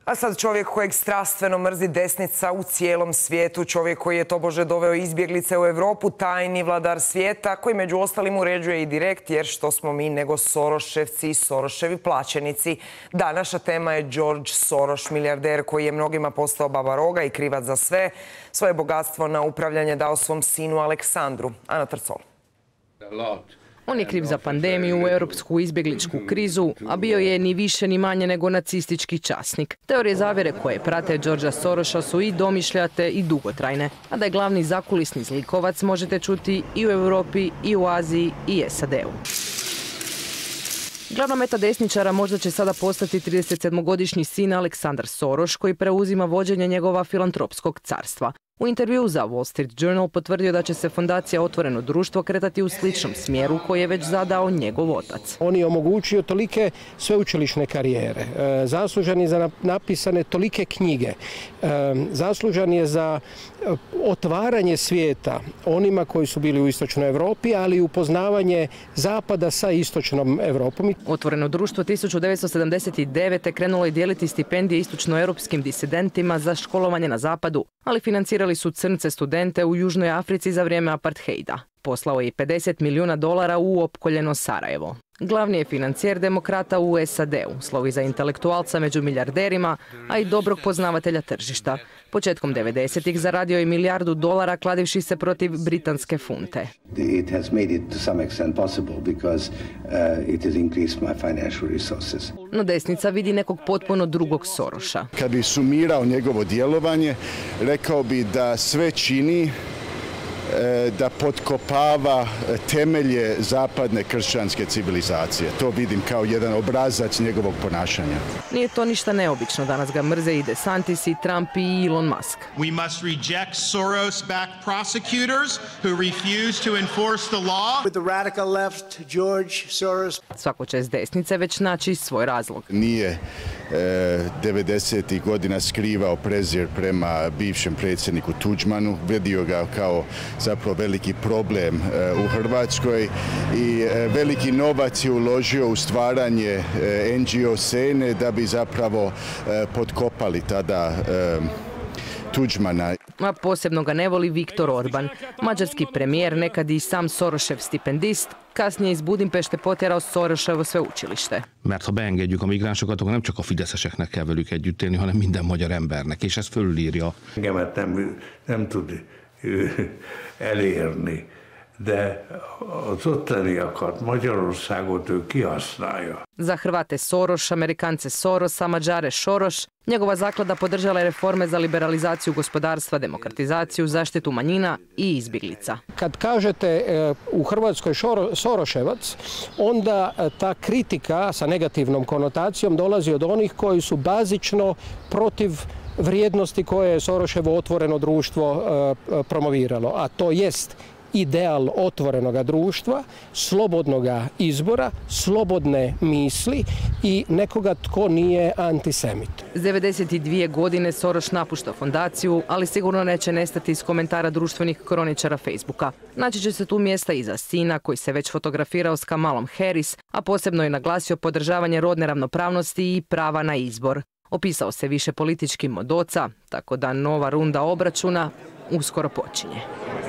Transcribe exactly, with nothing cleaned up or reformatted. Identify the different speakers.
Speaker 1: A sad čovjek kojeg strastveno mrzi desnica u cijelom svijetu, čovjek koji je tobože doveo izbjeglice u Europu, tajni vladar svijeta koji među ostalim uređuje i direkt, jer što smo mi nego Soroševci i Soroševi plaćenici. Da, naša tema je George Soros, milijarder koji je mnogima postao baba roga i krivac za sve. Svoje bogatstvo na upravljanje dao svom sinu Aleksandru. Ana Trcol.
Speaker 2: On je kriv za pandemiju, europsku izbjegličku krizu, a bio je ni više ni manje nego nacistički časnik. Teorije zavjere koje prate Georgea Sorosa su i domišljate i dugotrajne, a da je glavni zakulisni zlikovac možete čuti i u Europi, i u Aziji, i S A D-u. Glavna meta desničara možda će sada postati tridesetsedmogodišnji sin Aleksandar Soros, koji preuzima vođenje njegova filantropskog carstva. U intervjuu za Wall Street Journal potvrdio da će se fondacija Otvoreno društvo kretati u sličnom smjeru koji je već zadao njegov otac.
Speaker 3: On je omogućio tolike sveučilišne karijere, zaslužan je za napisane tolike knjige, zaslužan je za otvaranje svijeta onima koji su bili u istočnoj Europi, ali i upoznavanje zapada sa istočnom Europom.
Speaker 2: Otvoreno društvo tisuću devetsto sedamdeset devete krenulo je dijeliti stipendije istočnoeuropskim disidentima za školovanje na zapadu, ali financirali su crnce studente u Južnoj Africi za vrijeme apartheida. Poslao je i pedeset milijuna dolara u opkoljeno Sarajevo. Glavni je financijer demokrata u S A D-u, slovi za intelektualca među milijarderima, a i dobrog poznavatelja tržišta. Početkom devedesetih zaradio je milijardu dolara kladivši se protiv britanske funte. No desnica vidi nekog potpuno drugog Sorosa.
Speaker 4: Kad bi sumirao njegovo djelovanje, rekao bi da sve čini da potkopava temelje zapadne kršćanske civilizacije. To vidim kao jedan obrazac njegovog ponašanja.
Speaker 2: Nije to ništa neobično. Danas ga mrze i DeSantis, i Trump, i Elon Musk.
Speaker 5: We must reject Soros-backed prosecutors who refuse to enforce the law.
Speaker 6: With the radical left, George Soros.
Speaker 2: Svako će s desnice već naći svoj razlog.
Speaker 4: Nije devedesetih godina skrivao prezir prema bivšem predsjedniku Tuđmanu, vidio ga kao zapravo veliki problem u Hrvatskoj i veliki novac je uložio u stvaranje N G O scene da bi zapravo potkopali tada Tuđmana.
Speaker 2: A posebno ga ne voli Viktor Orban, mađarski premijer, nekad i sam Sorošev stipendist, kasnije iz Budimpešte potjerao Soroševo sveučilište.
Speaker 7: Mert ha beengedjük a migránsokat, akkor nem csak a fideszeseknek kell velük együtt élni, hanem minden magyar embernek, és ez fölülírja.
Speaker 8: Engemet nem, nem tud elérni, de az ottaniakat, Magyarországot ő kihasználja.
Speaker 2: Za Hrvate Soros, Amerikance Soros, a Mađare Šoroš, njegova zaklada podržala je reforme za liberalizaciju gospodarstva, demokratizaciju, zaštitu manjina i izbjeglica.
Speaker 3: Kad kažete u Hrvatskoj Soroševac, onda ta kritika sa negativnom konotacijom dolazi od onih koji su bazično protiv vrijednosti koje je Soroševo Otvoreno društvo promoviralo, a to jest ideal otvorenoga društva, slobodnoga izbora, slobodne misli i nekoga tko nije antisemit.
Speaker 2: S devedeset dvije godine Soros napušta fondaciju, ali sigurno neće nestati iz komentara društvenih kroničara Facebooka. Naći će se tu mjesta i za sina koji se već fotografirao s Kamalom Harris, a posebno je naglasio podržavanje rodne ravnopravnosti i prava na izbor. Opisao se više političkim od oca, tako da nova runda obračuna uskoro počinje.